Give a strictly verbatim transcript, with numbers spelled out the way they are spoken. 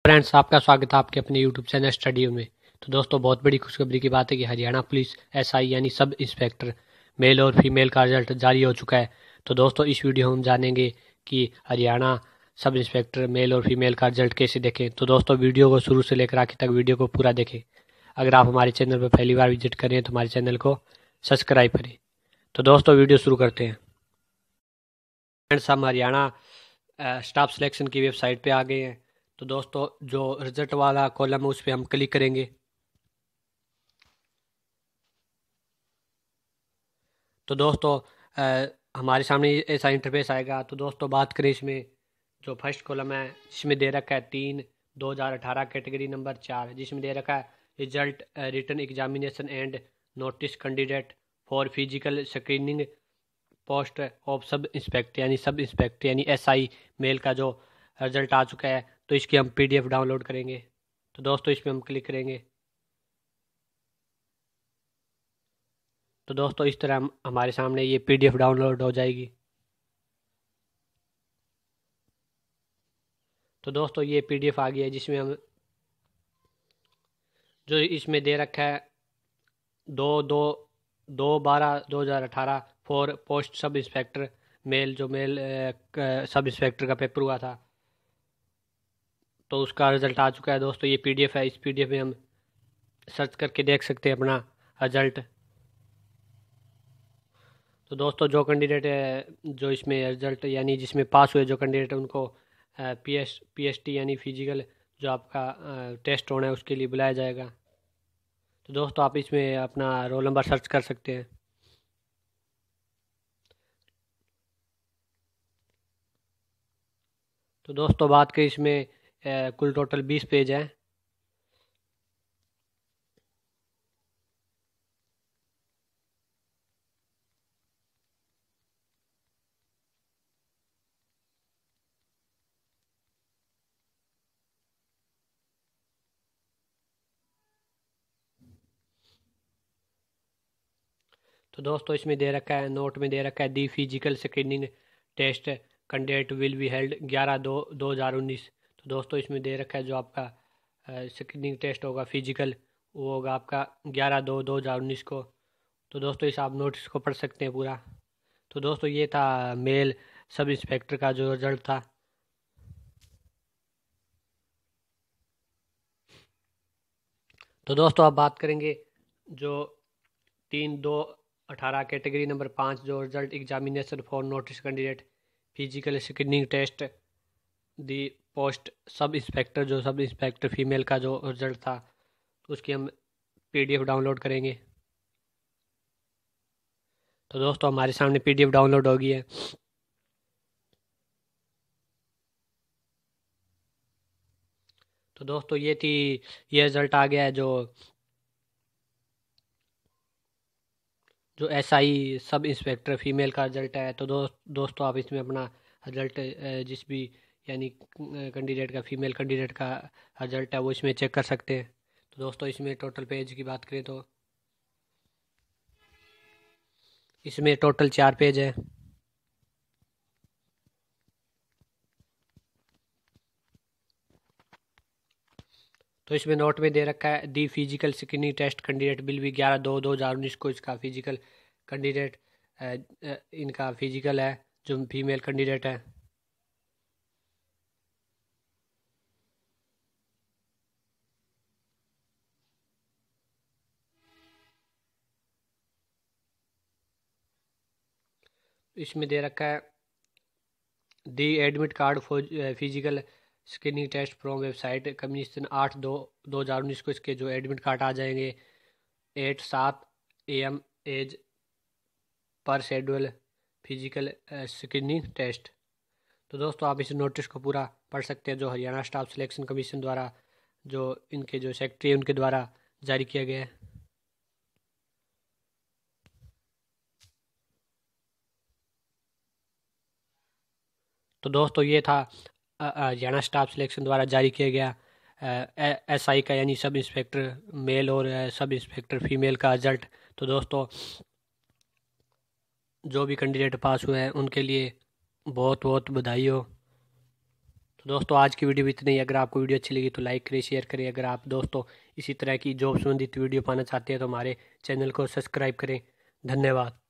Friends, आपका स्वागत है आपके अपने यूट्यूब चैनल स्टडी में। तो दोस्तों, बहुत बड़ी खुशखबरी की बात है कि हरियाणा पुलिस एसआई यानी सब इंस्पेक्टर मेल और फीमेल का रिजल्ट जारी हो चुका है। तो दोस्तों, इस वीडियो में हम जानेंगे कि हरियाणा सब इंस्पेक्टर मेल और फीमेल का रिजल्ट कैसे देखें। तो दोस्तों, वीडियो को शुरू से लेकर आखिर तक वीडियो को पूरा देखें। अगर आप हमारे चैनल पर पहली बार विजिट करें तो हमारे चैनल को सब्सक्राइब करें। तो दोस्तों, वीडियो शुरू करते हैं। फ्रेंड्स, हम हरियाणा स्टाफ सिलेक्शन की वेबसाइट पे आ गए हैं। तो दोस्तों, जो रिजल्ट वाला कॉलम है उस पर हम क्लिक करेंगे। तो दोस्तों, अ, हमारे सामने ऐसा इंटरफेस आएगा। तो दोस्तों, बात करें इसमें जो फर्स्ट कॉलम है जिसमें दे रखा है तीन दो हज़ार अठारह कैटेगरी नंबर चार, जिसमें दे रखा है result written examination and notice candidate for physical screening post of sub inspector यानी सब इंस्पेक्टर यानी एसआई मेल का जो रिजल्ट आ चुका है। तो इसकी हम पीडीएफ डाउनलोड करेंगे। तो दोस्तों, इस पर हम क्लिक करेंगे। तो दोस्तों, इस तरह हम हमारे सामने ये पीडीएफ डाउनलोड हो जाएगी। तो दोस्तों, ये पीडीएफ आ गया है जिसमें हम जो इसमें दे रखा है दो दो दो बारह दो हज़ार अठारह for post sub inspector male, जो मेल सब इंस्पेक्टर का पेपर हुआ था तो उसका रिजल्ट आ चुका है। दोस्तों, ये पीडीएफ है। इस पीडीएफ में हम सर्च करके देख सकते हैं अपना रिजल्ट। तो दोस्तों, जो कैंडिडेट है जो इसमें रिजल्ट यानी जिसमें पास हुए जो कैंडिडेट है उनको P S P S T यानी फिजिकल जो आपका टेस्ट होना है उसके लिए बुलाया जाएगा। तो दोस्तों, आप इसमें अपना रोल नंबर सर्च कर सकते हैं। तो दोस्तों, बात करें इसमें अ, कुल टोटल बीस पेज हैं। तो दोस्तों, इसमें दे रखा है नोट में दे रखा है the physical screening test candidate will be held ग्यारह दो दो हज़ार उन्नीस। तो दोस्तों, इसमें दे रखा है जो आपका स्क्रीनिंग टेस्ट होगा फिजिकल वो होगा आपका ग्यारह दो दो हज़ार उन्नीस को। तो दोस्तों, इस आप नोटिस को पढ़ सकते हैं पूरा। तो दोस्तों, ये था मेल सब इंस्पेक्टर का जो रिजल्ट था। तो दोस्तों, अब बात करेंगे जो तीन दो अठारह कैटेगरी नंबर पाँच जो result examination for notice candidate physical screening test the post sub inspector जो सब इंस्पेक्टर फीमेल का जो रिजल्ट था तो उसकी हम पीडीएफ डाउनलोड करेंगे। तो दोस्तों, हमारे सामने पीडीएफ डाउनलोड हो गई है। तो दोस्तों, ये थी ये रिजल्ट आ गया है जो जो एसआई सब इंस्पेक्टर फीमेल का रिजल्ट है। तो दोस्त दोस्तों आप इसमें अपना रिजल्ट जिस भी यानी कैंडिडेट का फीमेल कैंडिडेट का रिजल्ट है वो इसमें चेक कर सकते हैं। तो दोस्तों, इसमें टोटल पेज की बात करें तो इसमें टोटल चार पेज है। तो इसमें नोट में दे रखा है the physical screening test candidate will be ग्यारह दो दो हज़ार उन्नीस को इसका फिजिकल कैंडिडेट इनका फिजिकल है जो फीमेल कैंडिडेट है। इसमें दे रखा है the admit card for physical screening test from website communication आठ दो दो हज़ार उन्नीस को इसके जो एडमिट कार्ड आ जाएंगे एट सात A M as per schedule physical screening test. तो दोस्तों, आप इस नोटिस को पूरा पढ़ सकते हैं जो हरियाणा स्टाफ सिलेक्शन कमीशन द्वारा जो इनके जो सेक्रेटरी है उनके द्वारा जारी किया गया है। तो दोस्तों, ये था हरियाणा स्टाफ सिलेक्शन द्वारा जारी किया गया एसआई का यानी सब इंस्पेक्टर मेल और सब इंस्पेक्टर फीमेल का रिजल्ट। तो दोस्तों, जो भी कैंडिडेट पास हुए हैं उनके लिए बहुत बहुत बधाई हो। तो दोस्तों आज की वीडियो भी इतनी ही। अगर आपको वीडियो अच्छी लगी तो लाइक करें, शेयर करें। अगर आप दोस्तों इसी तरह की जॉब संबंधित वीडियो पाना चाहते हैं तो हमारे चैनल को सब्सक्राइब करें। धन्यवाद।